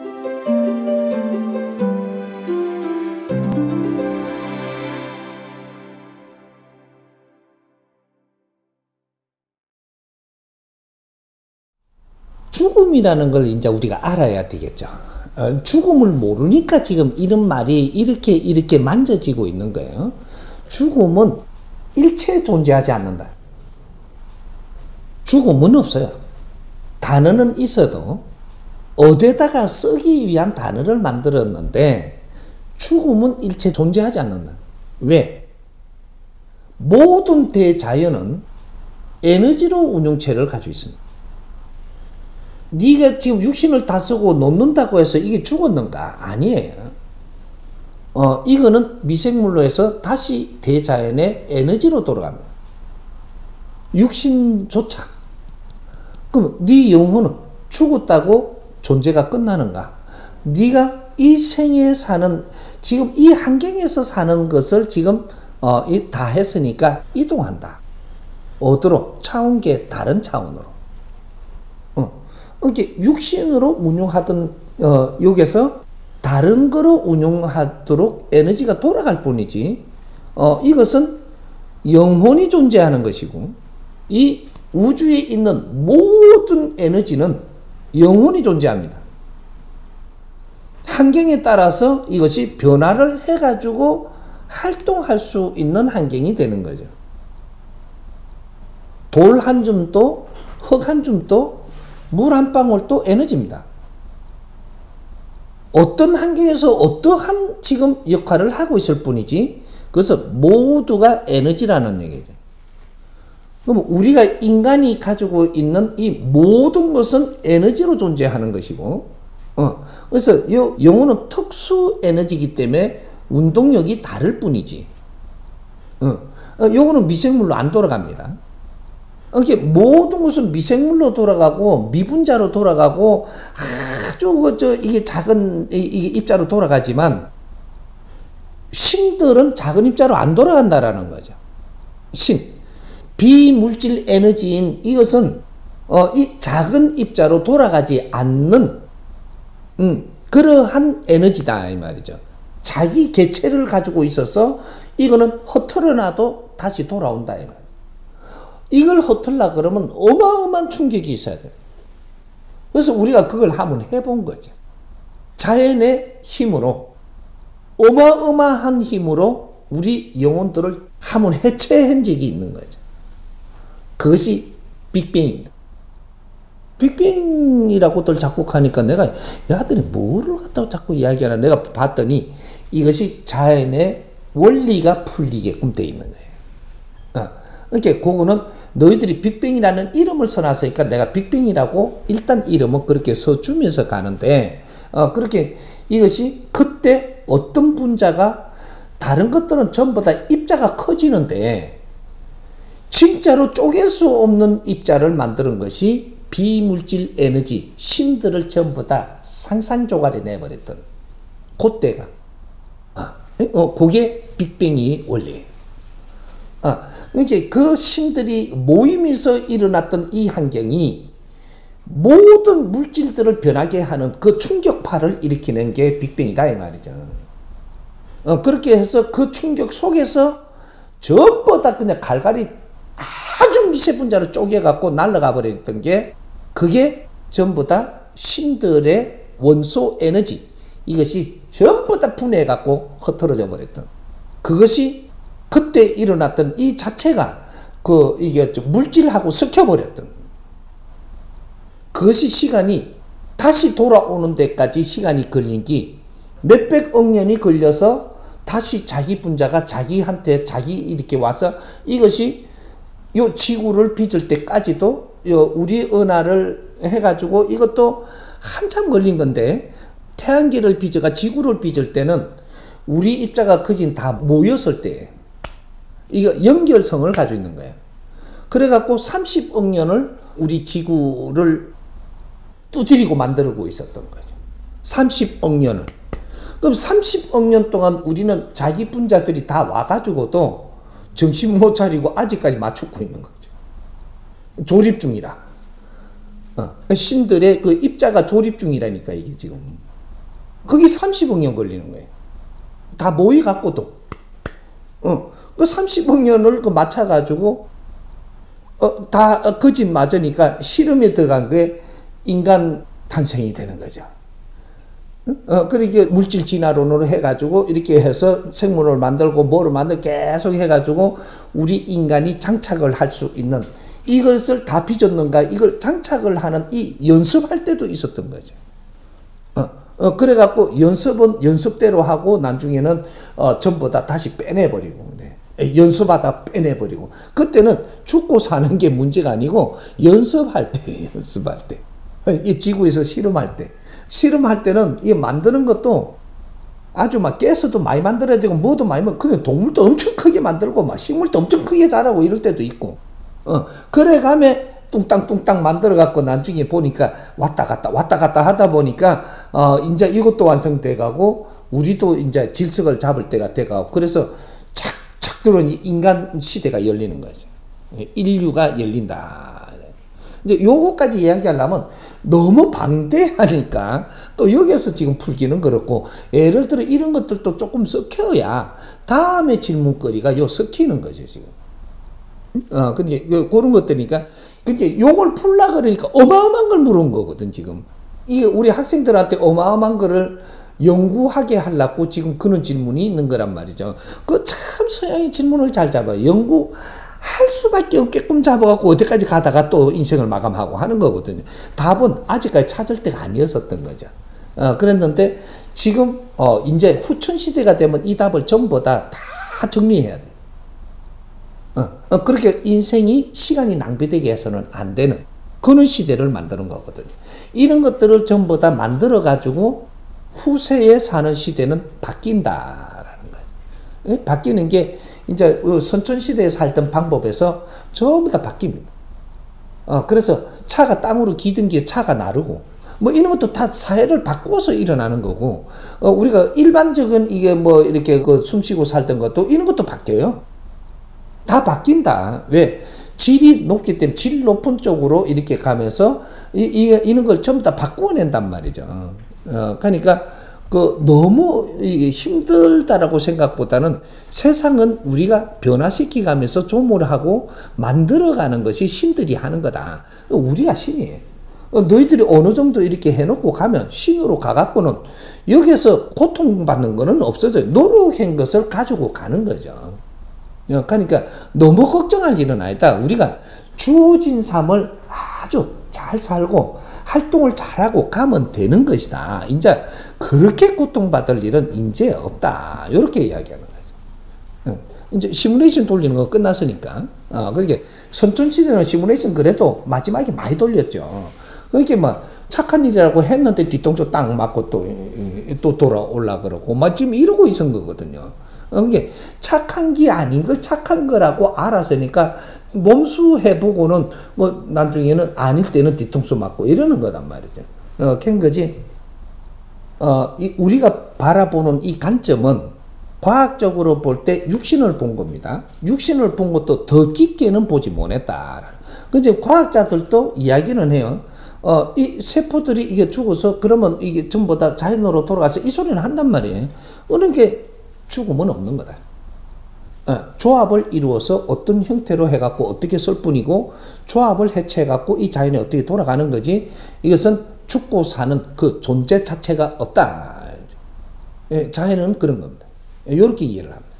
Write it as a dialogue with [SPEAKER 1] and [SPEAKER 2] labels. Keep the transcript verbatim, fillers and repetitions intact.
[SPEAKER 1] 죽음이라는 걸 이제 우리가 알아야 되겠죠. 어, 죽음을 모르니까 지금 이런 말이 이렇게 이렇게 만져지고 있는 거예요. 죽음은 일체 존재하지 않는다. 죽음은 없어요. 단어는 있어도 어디다가 쓰기 위한 단어를 만들었는데 죽음은 일체 존재하지 않는다. 왜? 모든 대자연은 에너지로 운용체를 가지고 있습니다. 네가 지금 육신을 다 쓰고 놓는다고 해서 이게 죽었는가? 아니에요. 어, 이거는 미생물로 해서 다시 대자연의 에너지로 돌아갑니다. 육신조차. 그럼 네 영혼은 죽었다고 존재가 끝나는가? 네가 이 생에 사는, 지금 이 환경에서 사는 것을 지금 어, 다 했으니까 이동한다. 어디로? 차원계 다른 차원으로. 이렇게 육신으로 운용하던 어, 여기서 다른 거로 운용하도록 에너지가 돌아갈 뿐이지 어, 이것은 영혼이 존재하는 것이고 이 우주에 있는 모든 에너지는 영혼이 존재합니다. 환경에 따라서 이것이 변화를 해가지고 활동할 수 있는 환경이 되는 거죠. 돌 한 줌도 흙 한 줌도 물 한 방울도 에너지입니다. 어떤 환경에서 어떠한 지금 역할을 하고 있을 뿐이지 그래서 모두가 에너지라는 얘기죠. 그럼 우리가 인간이 가지고 있는 이 모든 것은 에너지로 존재하는 것이고 어, 그래서 이 영혼은 특수 에너지이기 때문에 운동력이 다를 뿐이지 어, 어, 영혼은 미생물로 안 돌아갑니다. 이렇게 모든 것은 미생물로 돌아가고 미분자로 돌아가고 아주 저 이게 작은 이게 입자로 돌아가지만 신들은 작은 입자로 안 돌아간다라는 거죠. 신 비물질 에너지인 이것은 어, 이 작은 입자로 돌아가지 않는 음, 그러한 에너지다 이 말이죠. 자기 개체를 가지고 있어서 이거는 흩어져놔도 다시 돌아온다 이 말이죠. 이걸 헛틀라 그러면 어마어마한 충격이 있어야 돼요. 그래서 우리가 그걸 한번 해본 거죠. 자연의 힘으로 어마어마한 힘으로 우리 영혼들을 한번 해체한 적이 있는 거죠. 그것이 빅뱅입니다. 빅뱅이라고들 자꾸 하니까 내가 야들이 뭐를 갖다가 자꾸 이야기하나 내가 봤더니 이것이 자연의 원리가 풀리게끔 되어 있는 거예요. 어. 그러니까 그거는 너희들이 빅뱅이라는 이름을 써놨으니까 내가 빅뱅이라고 일단 이름은 그렇게 써주면서 가는데 어 그렇게 이것이 그때 어떤 분자가 다른 것들은 전부 다 입자가 커지는데 진짜로 쪼갤 수 없는 입자를 만드는 것이 비물질 에너지 신들을 전부 다 상상조각에 내버렸던 그때가 아, 어, 그게 빅뱅이 원리예요. 아, 그러니까 그 신들이 모이면서 일어났던 이 환경이 모든 물질들을 변하게 하는 그 충격파를 일으키는 게 빅뱅이다 이 말이죠. 어, 그렇게 해서 그 충격 속에서 전부 다 그냥 갈갈이 아주 미세 분자로 쪼개갖고 날아가 버렸던 게 그게 전부 다 신들의 원소 에너지 이것이 전부 다 분해해갖고 흩어져 버렸던 그것이 그때 일어났던 이 자체가 그 이게 물질하고 섞여버렸던 그것이 시간이 다시 돌아오는 데까지 시간이 걸린 게 몇백억 년이 걸려서 다시 자기 분자가 자기한테 자기 이렇게 와서 이것이 요 지구를 빚을 때까지도 요 우리 은하를 해가지고 이것도 한참 걸린 건데 태양계를 빚어가 지구를 빚을 때는 우리 입자가 거진 다 모였을 때 이거 연결성을 가지고 있는 거예요. 그래갖고 삼십억 년을 우리 지구를 두드리고 만들고 있었던 거죠. 삼십억 년을. 그럼 삼십억 년 동안 우리는 자기 분자들이 다 와가지고도 정신 못 차리고 아직까지 맞추고 있는 거죠. 조립 중이라. 어. 신들의 그 입자가 조립 중이라니까 이게 지금. 그게 삼십억 년 걸리는 거예요. 다 모이 갖고도. 어, 그 삼십억 년을 그 맞춰가지고, 어, 다 그 집 맞으니까 실험에 들어간 게 인간 탄생이 되는 거죠. 어, 그렇게 물질 진화론으로 해가지고 이렇게 해서 생물을 만들고 뭐를 만들고 계속 해가지고 우리 인간이 장착을 할 수 있는 이것을 다 빚었는가 이걸 장착을 하는 이 연습할 때도 있었던 거죠. 어, 어, 그래갖고 연습은 연습대로 하고 나중에는 어, 전부 다 다시 빼내버리고 네. 연습하다 빼내버리고 그때는 죽고 사는 게 문제가 아니고 연습할 때 연습할 때 이 지구에서 실험할 때 실험할 때는 이 만드는 것도 아주 막 깨서도 많이 만들어야 되고 뭐도 많이 만 그냥 동물도 엄청 크게 만들고 막 식물도 엄청 크게 자라고 이럴 때도 있고 어 그래 가면 뚱땅뚱땅 만들어 갖고 나중에 보니까 왔다 갔다 왔다 갔다 하다 보니까 어 이제 이것도 완성돼 가고 우리도 이제 질서를 잡을 때가 돼 가고 그래서 착착 들어온 인간 시대가 열리는 거죠. 인류가 열린다. 이제 요거까지 이야기하려면 너무 방대하니까 또 여기에서 지금 풀기는 그렇고 예를 들어 이런 것들도 조금 섞여야 다음에 질문거리가 요 섞이는 거죠 지금. 어 근데 그런 것들이니까 근데 요걸 풀라 그러니까 어마어마한 걸 물은 거거든 지금. 이게 우리 학생들한테 어마어마한 거를 연구하게 하려고 지금 그런 질문이 있는 거란 말이죠. 그 참 서양의 질문을 잘 잡아요. 연구 할 수밖에 없게끔 잡아갖고 어디까지 가다가 또 인생을 마감하고 하는 거거든요. 답은 아직까지 찾을 때가 아니었었던 거죠. 어, 그랬는데 지금 어, 이제 후천 시대가 되면 이 답을 전부 다, 다 정리해야 돼. 어, 어, 그렇게 인생이 시간이 낭비되게 해서는 안 되는 그런 시대를 만드는 거거든요. 이런 것들을 전부 다 만들어가지고 후세에 사는 시대는 바뀐다라는 거죠. 예? 바뀌는 게 이제 선천시대에 살던 방법에서 전부 다 바뀝니다. 어, 그래서 차가 땅으로 기든 게 차가 나르고, 뭐 이런 것도 다 사회를 바꾸어서 일어나는 거고, 어, 우리가 일반적인 이게 뭐 이렇게 그 숨쉬고 살던 것도 이런 것도 바뀌어요. 다 바뀐다. 왜? 질이 높기 때문에 질 높은 쪽으로 이렇게 가면서 이, 이, 이런 걸 전부 다 바꾸어낸단 말이죠. 어, 그러니까 그 너무 힘들다라고 생각보다는 세상은 우리가 변화시키 가면서 조물하고 만들어가는 것이 신들이 하는 거다. 우리가 신이에요. 너희들이 어느 정도 이렇게 해놓고 가면 신으로 가갖고는 여기서 고통받는 거는 없어져요. 노력한 것을 가지고 가는 거죠. 그러니까 너무 걱정할 일은 아니다. 우리가 주어진 삶을 아주 잘 살고 활동을 잘하고 가면 되는 것이다. 이제 그렇게 고통받을 일은 이제 없다. 이렇게 이야기하는 거죠. 이제 시뮬레이션 돌리는 거 끝났으니까. 어, 그러니까 선천시대는 시뮬레이션 그래도 마지막에 많이 돌렸죠. 그러니까 막 착한 일이라고 했는데 뒤통수 딱 맞고 또, 또 돌아올라 그러고 막 지금 이러고 있은 거거든요. 이게 착한 게 아닌 걸 착한 거라고 알았으니까 몸수 해보고는 뭐 나중에는 아닐 때는 뒤통수 맞고 이러는 거란 말이죠. 어, 캔 거지. 어, 이 우리가 바라보는 이 관점은 과학적으로 볼 때 육신을 본 겁니다. 육신을 본 것도 더 깊게는 보지 못했다. 근데 과학자들도 이야기는 해요. 어, 이 세포들이 이게 죽어서 그러면 이게 전부 다 자연으로 돌아가서 이 소리는 한단 말이에요. 어느 게 죽음은 없는 거다. 어, 조합을 이루어서 어떤 형태로 해갖고 어떻게 쓸 뿐이고 조합을 해체해갖고 이 자연이 어떻게 돌아가는 거지 이것은 죽고 사는 그 존재 자체가 없다. 예, 자연은 그런 겁니다. 이렇게 이해를 합니다.